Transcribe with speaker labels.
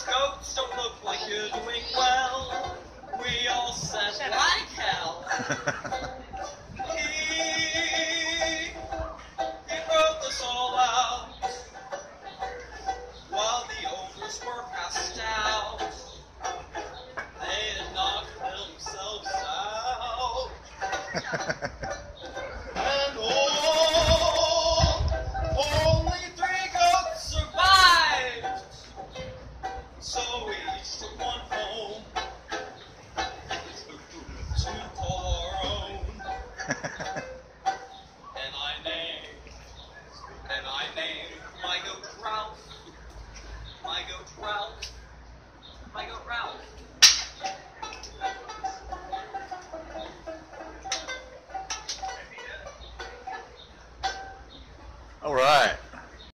Speaker 1: those goats don't look like you're doing well. We all said like hell. He broke us all out while the owners were passed out. They did not kill themselves out. And only 3 goats survived. So we each took one home to call our own. And I named my goat Ralph. My goat Ralph. My goat Ralph.
Speaker 2: All right.